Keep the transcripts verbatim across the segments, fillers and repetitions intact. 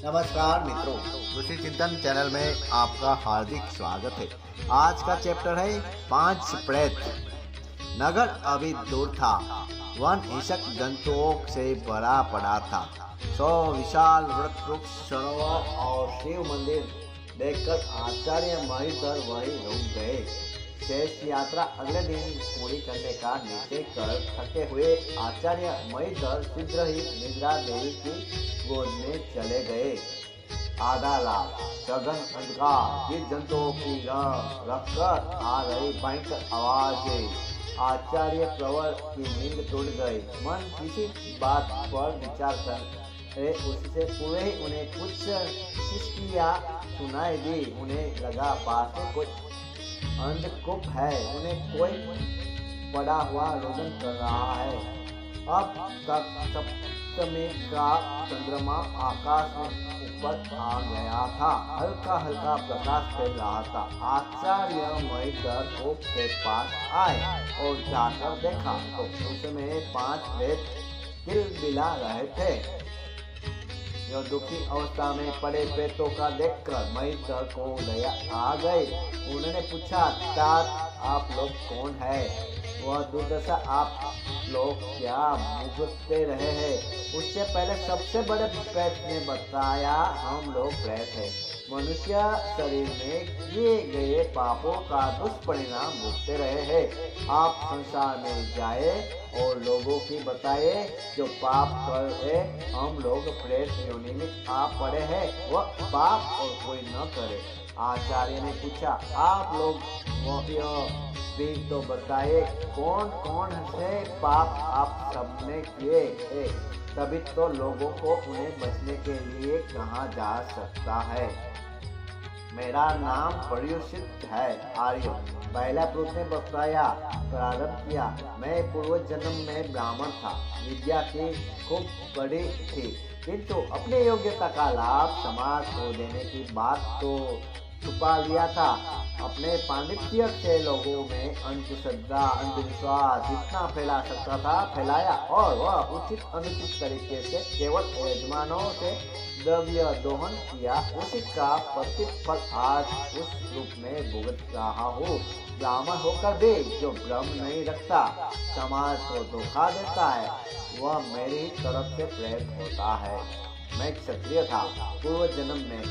नमस्कार मित्रों, ऋषि चिंतन चैनल में आपका हार्दिक स्वागत है। आज का चैप्टर है पांच प्रेत। नगर अभी दूर था, वन हिंसक जंतुओं से भरा पड़ा था। सौ विशाल वृक्ष, सरोवर और शिव मंदिर देखकर आचार्य महीधर वहीं रुक गए। शेष यात्रा अगले दिन पूरी करने का निश्चय कर थके हुए आचार्य महीधर शीघ्र ही निद्रा देवी की गोद में चले गए। आधा रात, सघन अंधकार, जीव जंतुओं की रखकर आ रही भयंकर आवाजें आचार्य प्रवर की नींद टूट गई। मन किसी बात पर विचार कर उससे पूरे ही उन्हें कुछ शिष्टियाँ सुनाई दी। उन्हें लगा पास में कुछ अंधकूप है, उन्हें कोई पड़ा हुआ रोदन कर रहा है। अब तक सप्तमी का चंद्रमा आकाश में ऊपर आ गया था, हल्का हल्का प्रकाश फैल रहा था। आचार्य महीधर कूप के पास आए और जाकर देखा तो उसमें पांच प्रेत किलबिला रहे थे। जो दुखी अवस्था में पड़े प्रेतों का देखकर महीधर को दया आ गई। उन्होंने पूछा, तात आप लोग कौन है? वह दुर्दशा आप लोग क्या भुगतते रहे हैं? उससे पहले सबसे बड़े प्रेत ने बताया, हम लोग प्रेत हैं, मनुष्य शरीर में किए गए पापों का दुष्परिणाम भुगतते रहे हैं। आप संसार में जाए और लोगों की बताए जो पाप करे। हम लोग प्रेत योनि में आ पड़े हैं, वह पाप और कोई न करे। आचार्य ने पूछा, आप लोग भी तो बताए कौन कौन से पाप आप सबने किए हैं, तभी तो लोगों को उन्हें बचने के लिए कहा जा सकता है। मेरा नाम पर्युषित है, आर्य। पहला पुरुष ने बताया, प्रारंभ किया, मैं पूर्व जन्म में ब्राह्मण था। विद्या की खूब बड़ी थी, किंतु अपने योग्यता का लाभ समाज को देने की बात तो छुपा लिया था। अपने पांडित्य से लोगों में अंधश्रद्धा, अंधविश्वास जितना फैला सकता था फैलाया, और वह उचित अनुचित तरीके से केवल यजमानों से द्रव्य दोहन किया। उसी का प्रतिफल आज उस रूप में भुगत रहा हूँ। ब्राह्मण होकर भी जो ब्रह्म नहीं रखता, समाज को धोखा देता है, वह मेरी तरफ से प्रेत होता है। मैं क्षत्रिय था पूर्व जन्म में।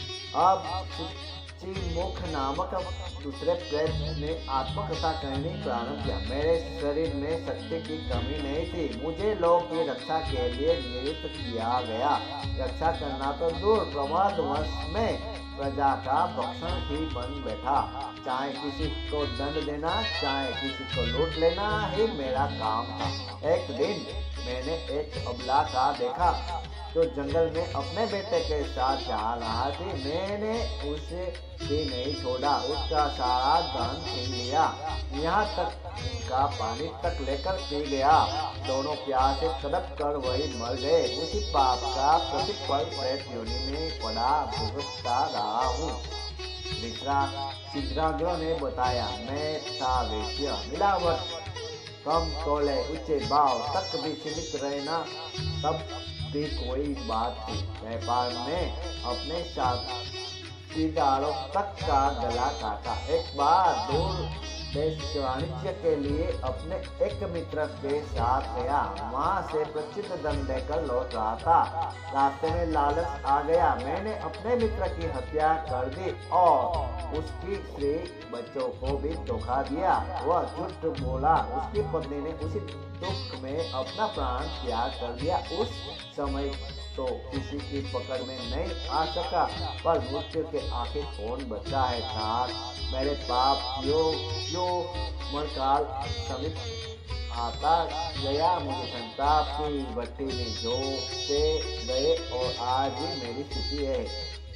अब मुख नामक दूसरे प्रेत ने आत्मकथा कहनी प्रारंभ किया। मेरे शरीर में शक्ति की कमी नहीं थी, मुझे लोगों की रक्षा के लिए नियुक्त किया गया। रक्षा करना तो दूर, प्रमादवश में प्रजा का भक्षण ही बन बैठा। चाहे किसी को दंड देना, चाहे किसी को लूट लेना ही मेरा काम था। एक दिन मैंने एक अबला का देखा जो जंगल में अपने बेटे के साथ जा रहा थी। मैंने उसे भी नहीं छोड़ा, उसका सारा धन छीन लिया, यहाँ तक उनका पानी तक लेकर पी गया। दोनों प्यासे तड़प कर वही मर गए। उसी पाप का प्रतिफल प्रेत योनि में पड़ा भुगतता रहा हूँ। दूसरा शीघ्राग्रह ने बताया, मैं था वेश्य, मिलावट, कम तोले, ऊंचे भाव तक भी सीमित रहना सब भी कोई बात थी। व्यापार में अपने साथीदारों तक का गला काटा। एक बार दूर देश वाणिज्य के लिए अपने एक मित्र के साथ गया, वहां से प्रचित धन देकर लौट रहा था। रास्ते में लालच आ गया, मैंने अपने मित्र की हत्या कर दी और उसकी स्त्री बच्चों को भी धोखा दिया। वह झूठ बोला। उसकी पत्नी ने उसी दुख में अपना प्राण त्याग कर दिया। उस समय तो किसी की पकड़ में नहीं आ सका, पर मृत्यु के आखिर कौन बचा है साथ? मेरे पाप क्यों क्यों मरकाल समित आता गया, मुझे संताप की भट्टी में झोंकते गए और आज भी मेरी स्थिति है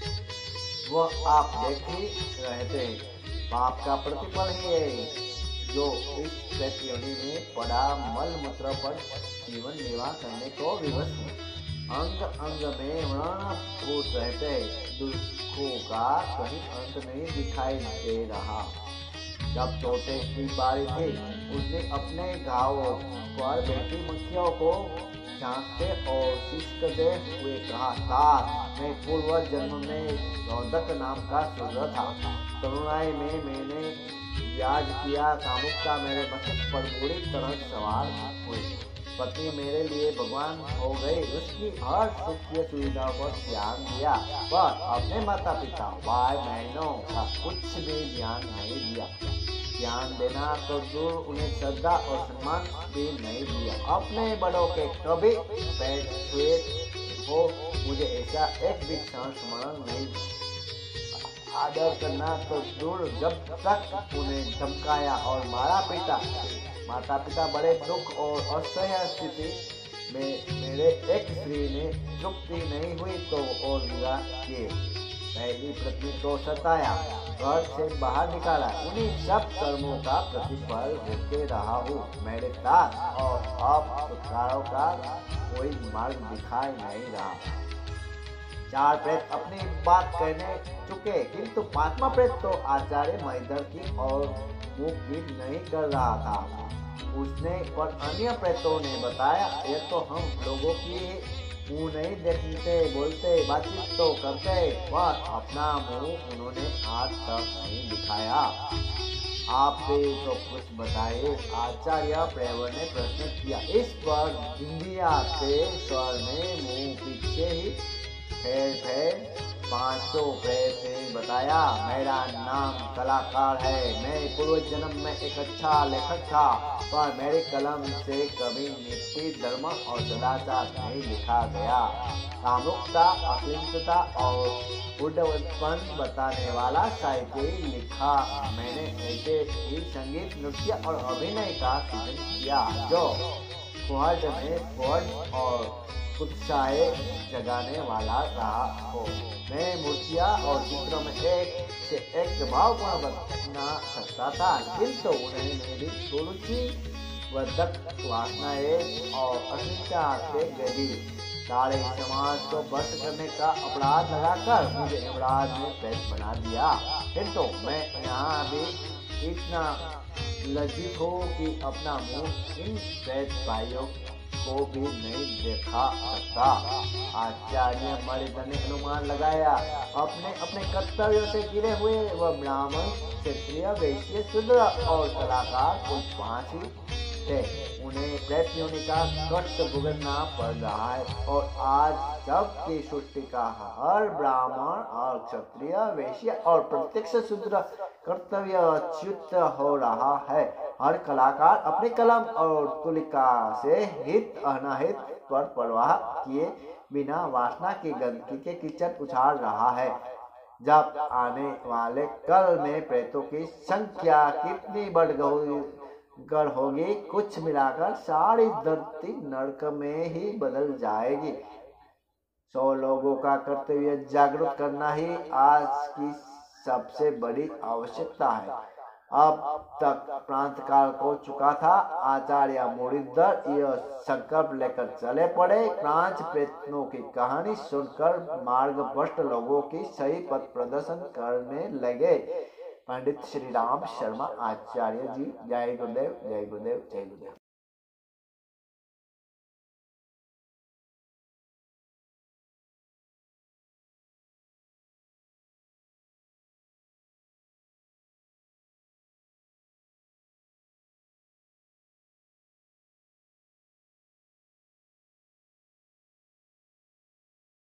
वह आप देख ही रहते हैं। पाप का प्रतिफल ही है जो इस प्रेत योनि में पड़ा मल मूत्र पर जीवन निर्वाह करने को विवश है। अंग अंग में व्रण फूट रहते, दुखों का कहीं अंत नहीं दिखाई दे रहा। जब तोते की बारी थी, उसने अपने घावों पर बैठी मक्खियों को झांकते और सिसकते हुए कहा, तात मैं पूर्व जन्म में रौदक नाम का शूद्र था। तरुणाई में मैंने ब्याज किया, कामुकता मेरे मस्तक पर बुरी तरह सवार हुई। पत्नी मेरे लिए भगवान हो गई, उसकी हर सुखी सुविधाओं पर ध्यान दिया, पर अपने माता पिता भाई बहनों का कुछ भी ध्यान नहीं दिया। ध्यान देना तो दूर, उन्हें श्रद्धा और सम्मान भी नहीं दिया। अपने बड़ों के कभी पैर छुए हो, मुझे ऐसा एक भी क्षण स्मरण नहीं। आदर करना तो दूर, जब तक उन्हें धमकाया और मारा पिता माता पिता बड़े दुख और असह्य स्थिति में मेरे एक स्त्री ने तृप्ति नहीं हुई तो और विवाह किए। पहली पत्नी को सताया, घर से बाहर निकाला, उन्हीं सब कर्मों का प्रतिफल भोगते रहा हूँ। मेरे तात और अब छुटकारों का कोई मार्ग दिखाई नहीं रहा। चार प्रेत अपनी बात कहने चुके, किंतु पांचवा प्रेत तो आचार्य महेंद्र की और मुख की नहीं कर रहा था। उसने पर अन्य प्रेतों ने बताया, ये तो हम लोगों की मुंह नहीं देखते, बोलते, बातचीत तो करते, पर अपना मुंह उन्होंने आज तक नहीं दिखाया। आप भी तो कुछ बताइए, आचार्य प्रेवर ने प्रश्न किया। इस पर इंडिया के स्वर में मुंह पीछे ही फेर फेर पांचों प्रेत ने बताया, मेरा नाम कलाकार है, मैं पूर्व जन्म में एक अच्छा लेखक था, पर मेरी कलम से कभी नीति, धर्म और सदाचार नहीं लिखा गया। कामुकता, अहिंसता और उड्डयनपन बताने वाला साहित्य लिखा। मैंने ऐसे ही संगीत, नृत्य और अभिनय का सृजन किया जो वर्ड में वर्ड और उत्साह जगाने वाला रहा हो। मैं मूर्तियाँ और चित्रों में एक से एक भावपूर्ण बना सकता था, किंतु उन्हें मेरी तुलसी वर्धक वासनाएं और अहिंसा से गली सारे समाज को भ्रष्ट करने का अपराध लगाकर मुझे अपराध में प्रेत बना दिया। किंतु मैं यहाँ भी इतना लज्जित हूँ कि अपना मुंह इन प्रेत भाइयों को भी नहीं देखा सकता। आचार्य मणिधर ने अनुमान लगाया, अपने अपने कर्तव्यों से गिरे हुए वह ब्राह्मण, क्षत्रिय, वैश्य, शूद्र और कलाकार कुल पांच ही थे। उन्हें प्रेत योनि का कष्ट भुगतना पड़ रहा है, और आज सबकी सृष्टि का हर ब्राह्मण और क्षत्रिय, वैश्य और प्रत्यक्ष शूद्र कर्तव्यच्युत हो रहा है। हर कलाकार अपनी कलम और तुलिका से हित अनाहित पर परवाह किए बिना वासना की गंदगी के कीचड़ उछाल रहा है। जब आने वाले कल में प्रेतों की संख्या कितनी बढ़ गढ़ होगी, कुछ मिलाकर सारी धरती नरक में ही बदल जाएगी। सौ लोगों का कर्तव्य जागरूक करना ही आज की सबसे बड़ी आवश्यकता है। अब तक प्रांत काल हो चुका था। आचार्य मुनिधर यह संकल्प लेकर चले पड़े। प्रांत प्रेतों की कहानी सुनकर मार्ग भ्रष्ट लोगों की सही पथ प्रदर्शन करने लगे। पंडित श्री राम शर्मा आचार्य जी। जय गुरुदेव, जय गुरुदेव, जय गुरुदेव।